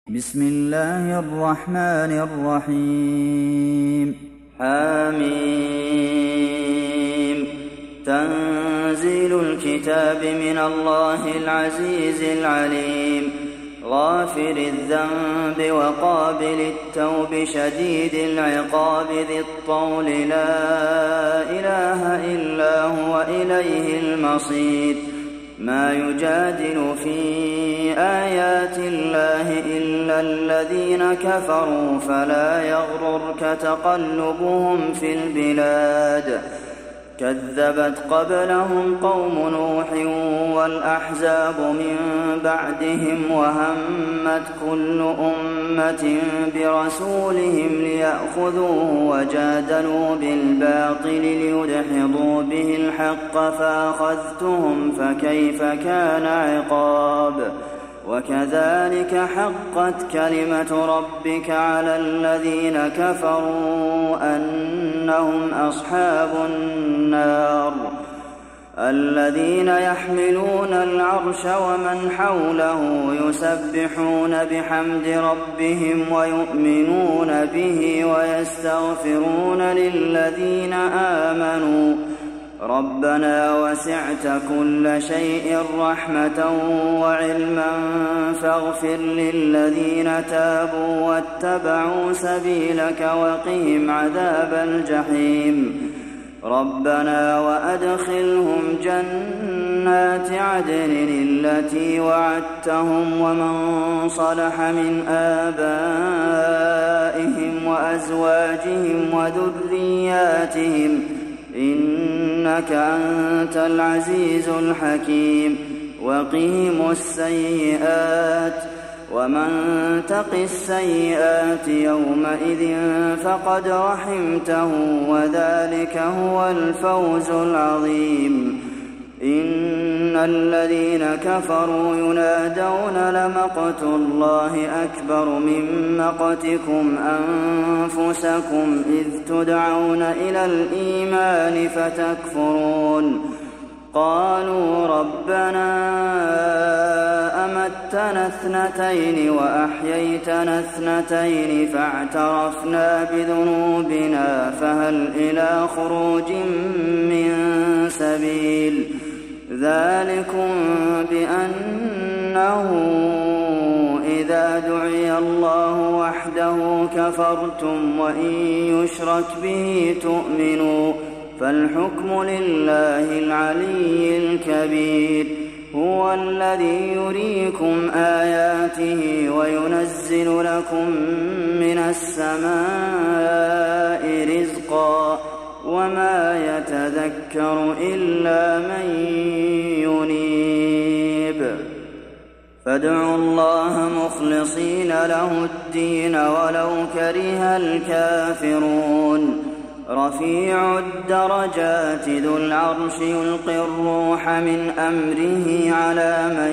بسم الله الرحمن الرحيم حميم تنزيل الكتاب من الله العزيز العليم غافر الذنب وقابل التوب شديد العقاب ذي الطول لا إله إلا هو إليه المصير ما يجادل في آيات الله إلا الذين كفروا فلا يغررك تقلبهم في البلاد كذبت قبلهم قوم نوح والأحزاب من بعدهم وهمت كل أمة برسولهم ليأخذوه وجادلوا بالباطل ليدحضوا به الحق فأخذتهم فكيف كان عقاب وكذلك حقت كلمة ربك على الذين كفروا أنهم أصحاب النار الذين يحملون العرش ومن حوله يسبحون بحمد ربهم ويؤمنون به ويستغفرون للذين آمنوا ربنا وسعت كل شيء رحمة وعلما فاغفر للذين تابوا واتبعوا سبيلك وقهم عذاب الجحيم ربنا وأدخلهم جنات عدن التي وعدتهم ومن صلح من آبائهم وأزواجهم وذرياتهم إنك أنت العزيز الحكيم وقهم السيئات ومن تق السيئات يومئذ فقد رحمته وذلك هو الفوز العظيم إن الذين كفروا ينادون لمقت الله أكبر من مقتكم أنفسكم إذ تدعون إلى الإيمان فتكفرون قالوا ربنا أمتنا اثنتين وأحييتنا اثنتين فاعترفنا بذنوبنا فهل إلى خروج من سبيل ذلكم بأنه إذا دعي الله وحده كفرتم وإن يشرك به تؤمنوا فالحكم لله العلي الكبير هو الذي يريكم آياته وينزل لكم من السماء رزقا وما يتذكر إلا من ينيب فادعوا الله مخلصين له الدين ولو كره الكافرون رفيع الدرجات ذو العرش يلقي الروح من أمره على من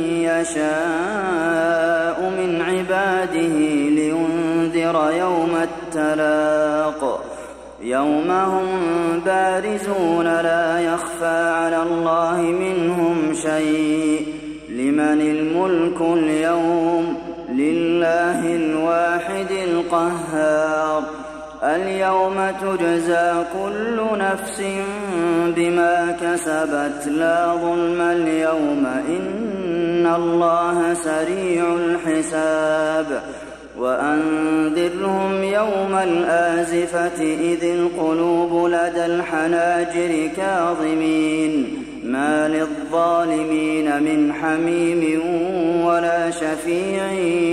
يشاء من عباده لينذر يوم التلاق يوم هم بارزون لا يخفى على الله منهم شيء لمن الملك اليوم لله الواحد القهار اليوم تجزى كل نفس بما كسبت لا ظلم اليوم إن الله سريع الحساب وأنذرهم يوم الآزفة إذ القلوب لدى الحناجر كاظمين ما للظالمين من حميم ولا شفيع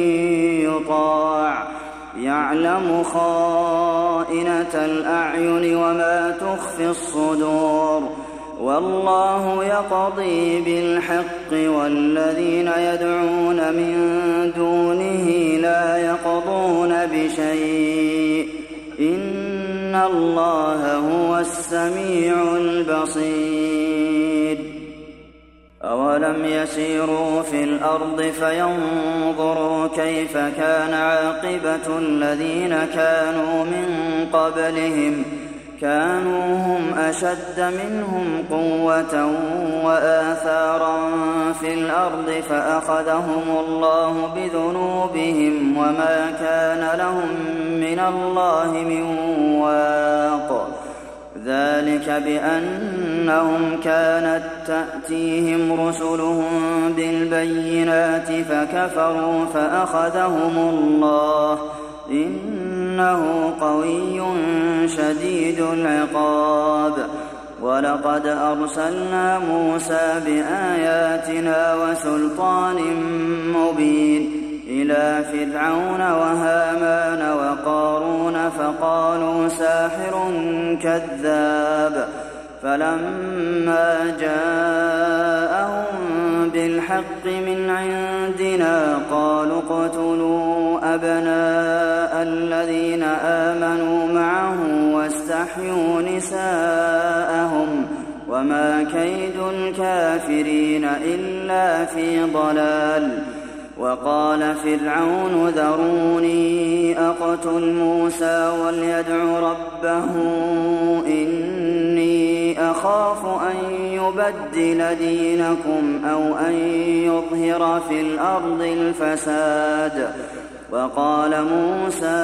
يطاع يعلم خائنة الأعين وما تخفي الصدور والله يقضي بالحق والذين يدعون من دونه لا يقضون بشيء إن الله هو السميع البصير أولم يسيروا في الأرض فينظروا كيف كان عاقبة الذين كانوا من قبلهم كانوا هم أشد منهم قوة وآثارا في الأرض فأخذهم الله بذنوبهم وما كان لهم من الله من واق ذلك بأنهم كانت تأتيهم رسلهم بالبينات فكفروا فأخذهم الله إنه قوي شديد العقاب ولقد أرسلنا موسى بآياتنا وسلطان مبين إلى فرعون وهامان وقارون فقالوا ساحر كذاب فلما جاءهم بالحق من عندنا قالوا اقتلوا أبناء الذين آمنوا معه واستحيوا نساءهم وما كيد الكافرين إلا في ضلال وقال فرعون ذروني أقتل موسى وليدع ربه إني أخاف أن يبدل دينكم أو أن يظهر في الأرض الفساد وقال موسى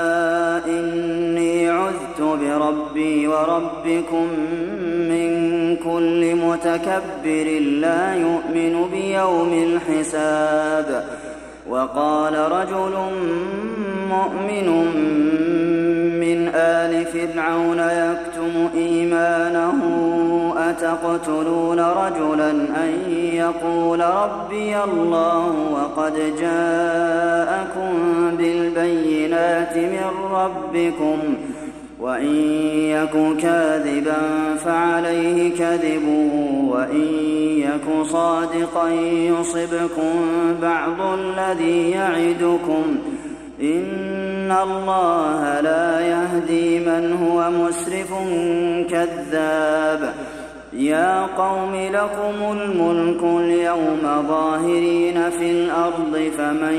إني عذت بربي وربكم من كل متكبر لا يؤمن بيوم الحساب وقال رجل مؤمن من آل فرعون يكتم إيمانه أتقتلون رجلا أن يقول ربي الله وقد جاءكم بالبينات من ربكم وإن يك كاذبا فعليه كذبه وإن يك صادقا يصبكم بعض الذي يعدكم إن الله لا يهدي من هو مسرف كذاب يا قوم لكم الملك اليوم ظاهرين في الأرض فمن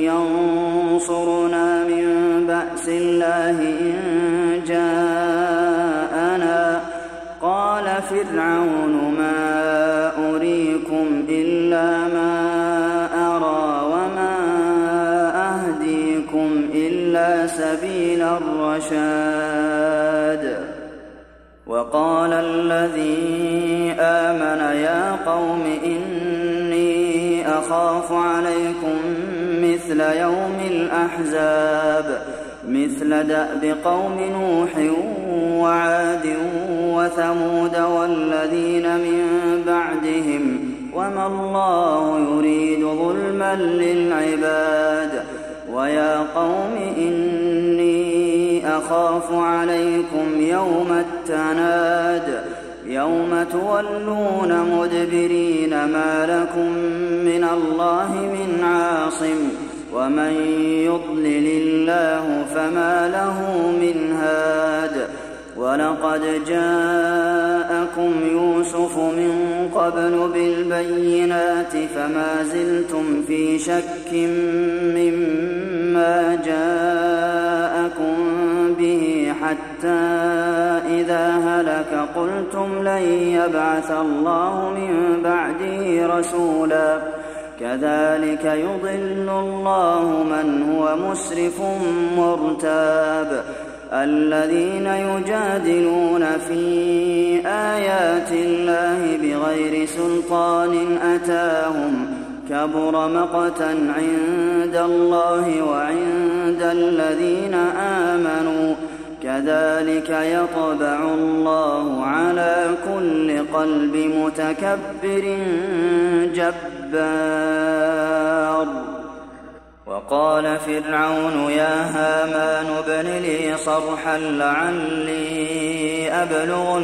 ينصرنا من بأس الله إن جاءنا قال فرعون ما أريكم إلا ما أرى وما أهديكم إلا سبيل الرشاد وقال الذي آمن يا قوم إني أخاف عليكم مثل يوم الأحزاب مثل دأب قوم نوح وعاد وثمود والذين من بعدهم وما الله يريد ظلما للعباد ويا قوم إني أخاف عليكم يوم التناد يوم تولون مدبرين ما لكم من الله من عاصم ومن يضلل الله فما له من هاد ولقد جاءكم يوسف من قبل بالبينات فما زلتم في شك مما جاءكم به حتى إذا هلك قلتم لن يبعث الله من بعده رسولا كذلك يضل الله من هو مسرف مرتاب الذين يجادلون في آيات الله بغير سلطان أتاهم كبر مقتا عند الله وعند الذين آمنوا كذلك يطبع الله على كل قلب متكبر جبار وقال فرعون يا هامان ابن لي صرحا لعلي أبلغ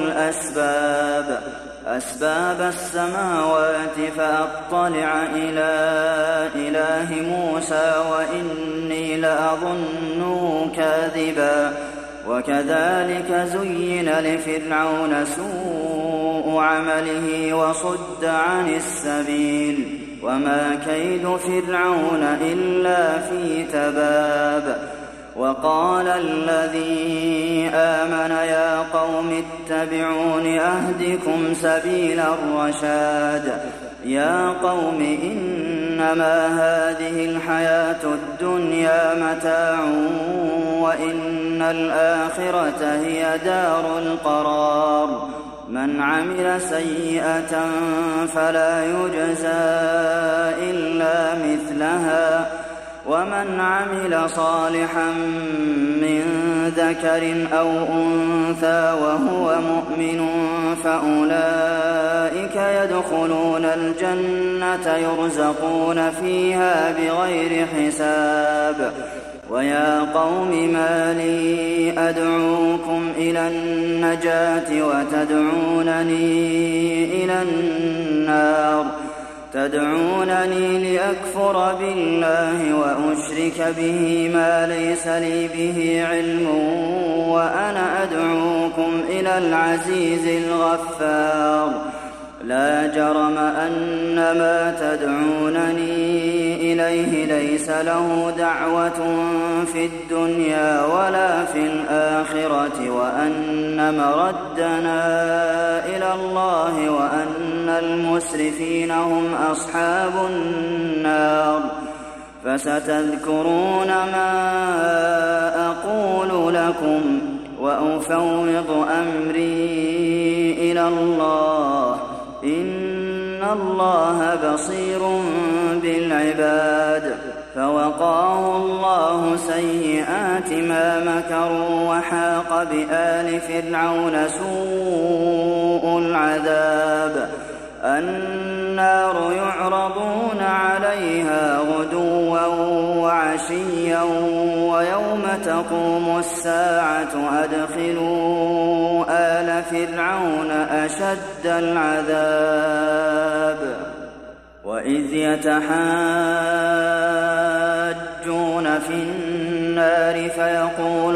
أسباب السماوات فأطلع إلى إله موسى وإني لأظنه كاذبا وكذلك زين لفرعون سوء عمله وصد عن السبيل وما كيد فرعون إلا في تباب وقال الذي آمن يا قوم اتبعون أهدكم سبيل الرشاد يا قوم إنما هذه الحياة الدنيا متاع وإن الآخرة هي دار القرار من عمل سيئة فلا يجزى إلا مثلها ومن عمل صالحا من ذكر أو أنثى وهو مؤمن فأولئك يدخلون الجنة يرزقون فيها بغير حساب ويا قوم ما لي أدعوكم إلى النجاة وتدعونني إلى النار تدعونني لأكفر بالله وأشرك به ما ليس لي به علم وأنا أدعوكم إلى العزيز الغفار لا جرم أن ما تدعونني إليه ليس له دعوة في الدنيا ولا في الآخرة وأن مردنا إلى الله وأن المسرفين هم أصحاب النار فستذكرون ما أقول لكم وأفوض أمري إلى الله إن الله بصير بالعباد فوقاه الله سيئات ما مكروا وحاق بآل فرعون سوء العذاب النار يعرضون عليها غدوا وعشيا ويوم تقوم الساعة أدخلوا آل فرعون أشد العذاب وإذ يتحاجون في النار فيقول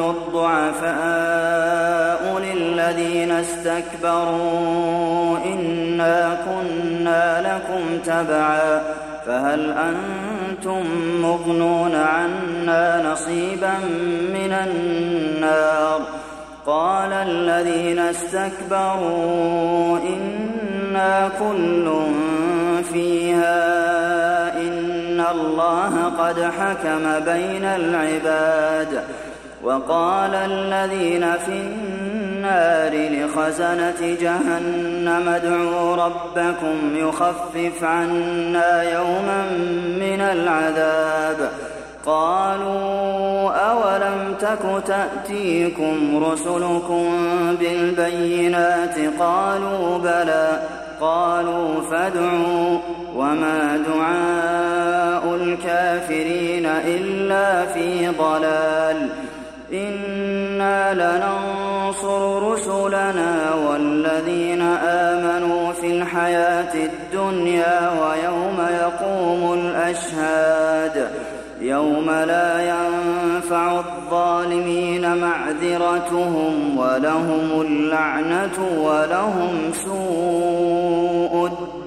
الضعفاء للذين استكبروا إنا كنا لكم تبعا فهل أنتم مغنون عنا نصيبا من النار قال الذين استكبروا إنا كل فيها إن الله قد حكم بين العباد وقال الذين في النار لخزنة جهنم ادعوا ربكم يخفف عنا يوما من العذاب قالوا أولم تك تأتيكم رسلكم بالبينات قالوا بلى قالوا فادعوا وما دعاء الكافرين إلا في ضلال إنا لننصر رسلنا والذين آمنوا في الحياة الدنيا ويوم يقوم الأشهاد يوم لا ينفع الظالمين معذرتهم ولهم اللعنة ولهم سوء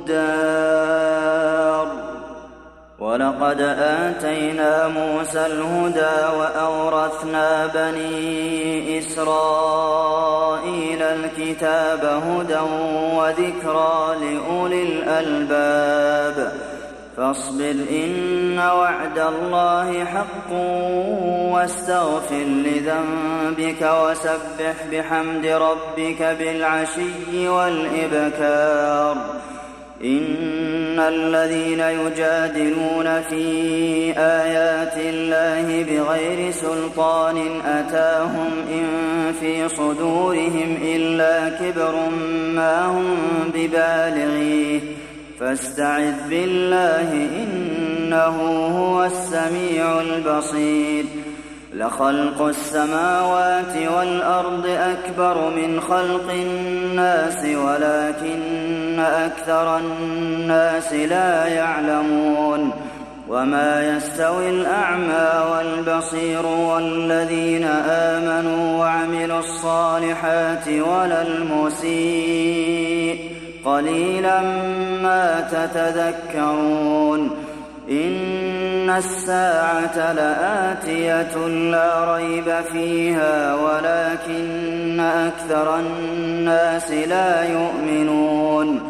الدار ولقد آتينا موسى الهدى وأورثنا بني إسرائيل الكتاب هدى وذكرى لأولي الألباب فاصبر إن وعد الله حق واستغفر لذنبك وسبح بحمد ربك بالعشي والإبكار إن الذين يجادلون في آيات الله بغير سلطان أتاهم إن في صدورهم إلا كبر ما هم ببالغيه فاستعذ بالله إنه هو السميع البصير لخلق السماوات والأرض أكبر من خلق الناس ولكن أكثر الناس لا يعلمون وما يستوي الأعمى والبصير والذين آمنوا وعملوا الصالحات ولا المسيء قليلا ما تتذكرون إن الساعة لآتية لا ريب فيها ولكن أكثر الناس لا يؤمنون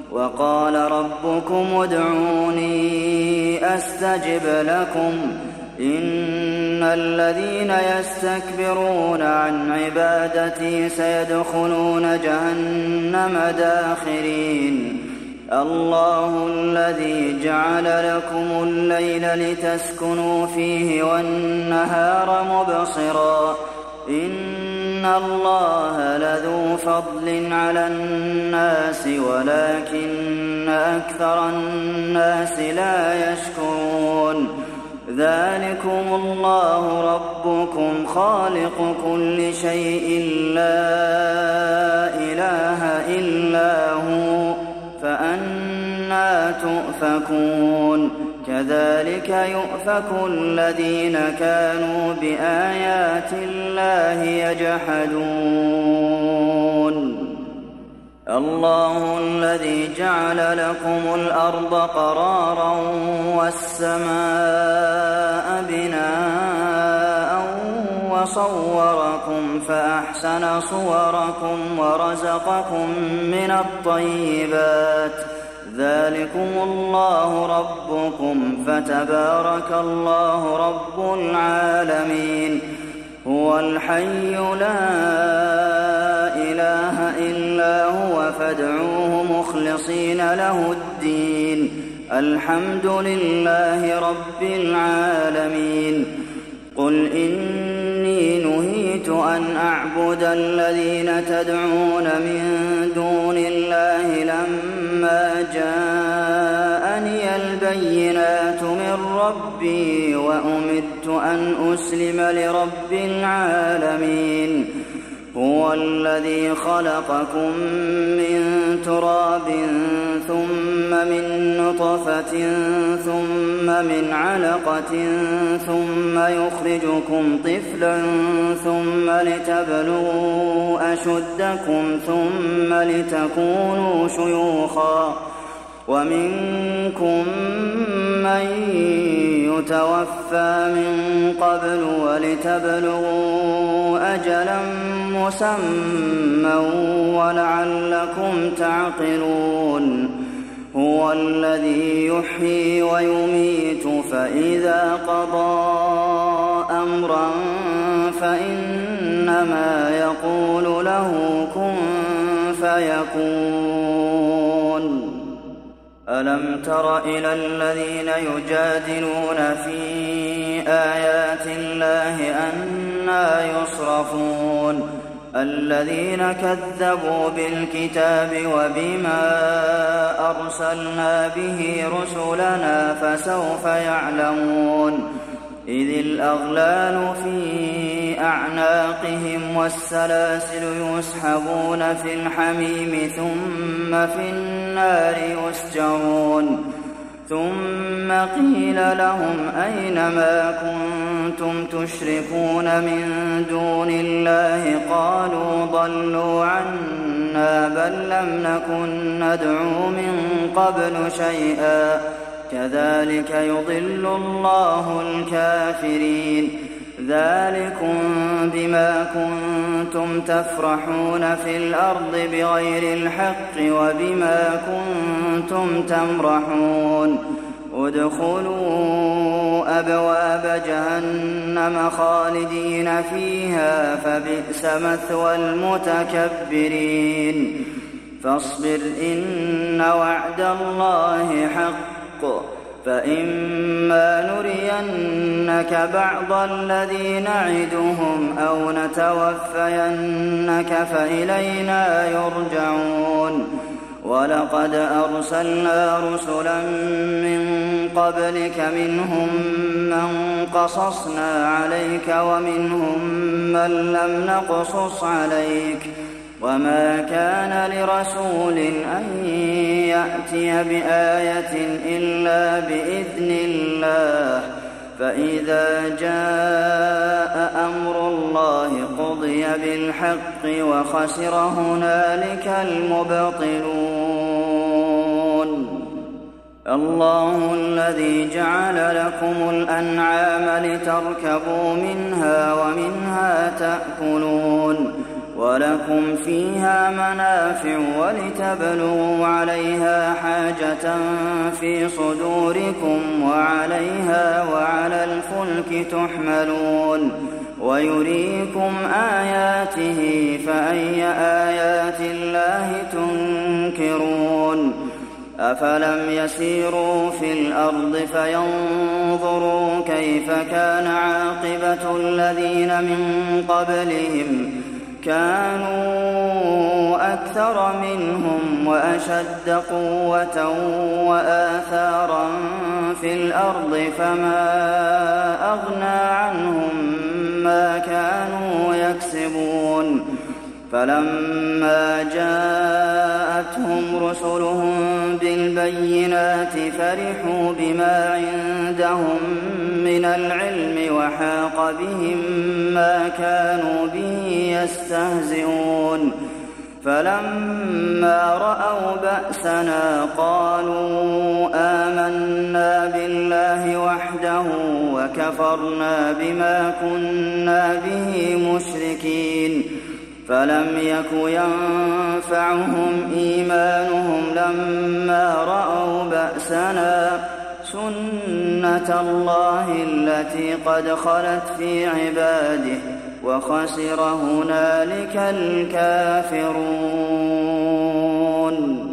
وقال ربكم ادعوني أستجب لكم إن الذين يستكبرون عن عبادتي سيدخلون جهنم داخرين الله الذي جعل لكم الليل لتسكنوا فيه والنهار مبصرا إن الله لذو فضل على الناس ولكن أكثر الناس لا يشكرون ذلكم الله ربكم خالق كل شيء لا إله إلا هو فأنى تؤفكون كذلك يؤفك الذين كانوا بآيات الله يجحدون الله الذي جعل لكم الأرض قرارا والسماء بناء وصوركم فأحسن صوركم ورزقكم من الطيبات ذلكم الله ربكم فتبارك الله رب العالمين هو الحي لا إله إلا هو فادعوه مخلصين له الدين الحمد لله رب العالمين قل إني نهيت أن أعبد الذين تدعون من دون الله لما جاءني البينات من ربي وأمرت أن أسلم لرب العالمين هو الذي خلقكم من تراب ثم من نطفة ثم من علقة ثم يخرجكم طفلا ثم لتبلغوا أشدكم ثم لتكونوا شيوخا ومنكم من يتوفى من قبل ولتبلغوا أجلا مسمى ولعلكم تعقلون هو الذي يحيي ويميت فإذا قضى أمرا فإنما يقول له كن فيكون ألم تر إلى الذين يجادلون في آيات الله أنى يصرفون الذين كذبوا بالكتاب وبما أرسلنا به رسلنا فسوف يعلمون إذ الأغلال في أعناقهم والسلاسل يسحبون في الحميم ثم في النار يسجرون ثم قيل لهم أين ما كنتم تشركون من دون الله قالوا ضلوا عنا بل لم نكن ندعو من قبل شيئا كذلك يضل الله الكافرين ذلكم بما كنتم تفرحون في الأرض بغير الحق وبما كنتم تمرحون ادخلوا أبواب جهنم خالدين فيها فبئس مثوى المتكبرين فاصبر إن وعد الله حق فإما نرينك بعض الذي نعدهم أو نتوفينك فإلينا يرجعون ولقد أرسلنا رسلا من قبلك منهم من قصصنا عليك ومنهم من لم نقصص عليك وما كان لرسول أن يأتي بآية إلا بإذن الله فإذا جاء أمر الله قضي بالحق وخسر هنالك المبطلون الله الذي جعل لكم الأنعام لتركبوا منها ومنها تأكلون وَلَكُمْ فِيهَا مَنَافِعُ وَلِتَبْلُغُوا عَلَيْهَا حَاجَةً فِي صُدُورِكُمْ وَعَلَيْهَا وَعَلَى الْفُلْكِ تُحْمَلُونَ وَيُرِيكُمْ آيَاتِهِ فَأَيَّ آيَاتِ اللَّهِ تُنكِرُونَ أَفَلَمْ يَسِيرُوا فِي الْأَرْضِ فَيَنظُرُوا كَيْفَ كَانَ عَاقِبَةُ الَّذِينَ مِن قَبْلِهِمْ كَانُوا أَكْثَرَ مِنْهُمْ وَأَشَدَّ قُوَّةً وَآثَارًا فِي الْأَرْضِ فَمَا أَغْنَىٰ عَنْهُم مَّا كَانُوا يَكْسِبُونَ فَلَمَّا جَاءَتْهُمْ رُسُلُهُم بِالْبَيِّنَاتِ فَرِحُوا بِمَا عِندَهُم مِّنَ الْعِلْمِ وَحَاقَ بِهِم مَّا كَانُوا بِهِ يَسْتَهْزِئُونَ فَلَمَّا رَأَوْا بَأْسَنَا قَالُوا آمَنَّا بِاللَّهِ وَحْدَهُ وَكَفَرْنَا بِمَا كُنَّا بِهِ مُشْرِكِينَ فَلَمْ يَكُ يَنفَعُهُمْ إِيمَانُهُمْ لَمَّا رَأَوْا بَأْسَنَا ۖ سُنَّتَ اللَّهِ الَّتِي قَدْ خَلَتْ فِي عِبَادِهِ ۖ وَخَسِرَ هُنَالِكَ الْكَافِرُونَ